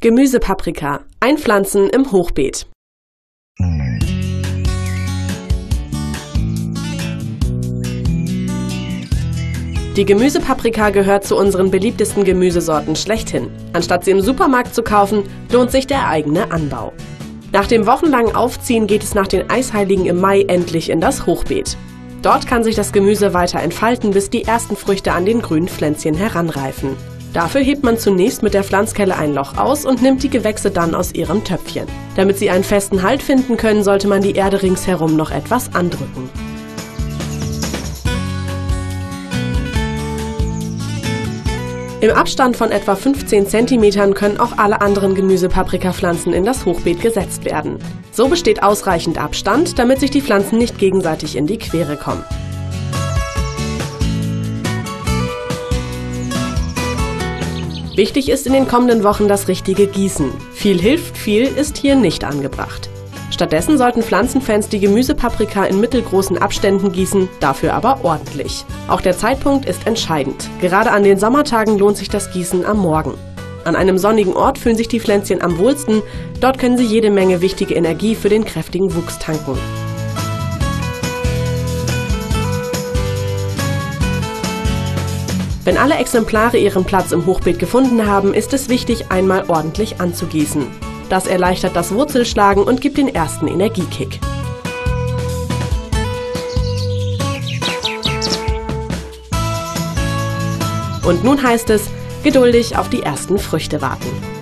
Gemüsepaprika. Einpflanzen im Hochbeet. Die Gemüsepaprika gehört zu unseren beliebtesten Gemüsesorten schlechthin. Anstatt sie im Supermarkt zu kaufen, lohnt sich der eigene Anbau. Nach dem wochenlangen Aufziehen geht es nach den Eisheiligen im Mai endlich in das Hochbeet. Dort kann sich das Gemüse weiter entfalten, bis die ersten Früchte an den grünen Pflänzchen heranreifen. Dafür hebt man zunächst mit der Pflanzkelle ein Loch aus und nimmt die Gewächse dann aus ihrem Töpfchen. Damit sie einen festen Halt finden können, sollte man die Erde ringsherum noch etwas andrücken. Im Abstand von etwa 15 cm können auch alle anderen Gemüsepaprikapflanzen in das Hochbeet gesetzt werden. So besteht ausreichend Abstand, damit sich die Pflanzen nicht gegenseitig in die Quere kommen. Wichtig ist in den kommenden Wochen das richtige Gießen. Viel hilft, viel ist hier nicht angebracht. Stattdessen sollten Pflanzenfans die Gemüsepaprika in mittelgroßen Abständen gießen, dafür aber ordentlich. Auch der Zeitpunkt ist entscheidend. Gerade an den Sommertagen lohnt sich das Gießen am Morgen. An einem sonnigen Ort fühlen sich die Pflänzchen am wohlsten. Dort können sie jede Menge wichtige Energie für den kräftigen Wuchs tanken. Wenn alle Exemplare ihren Platz im Hochbeet gefunden haben, ist es wichtig, einmal ordentlich anzugießen. Das erleichtert das Wurzelschlagen und gibt den ersten Energiekick. Und nun heißt es, geduldig auf die ersten Früchte warten.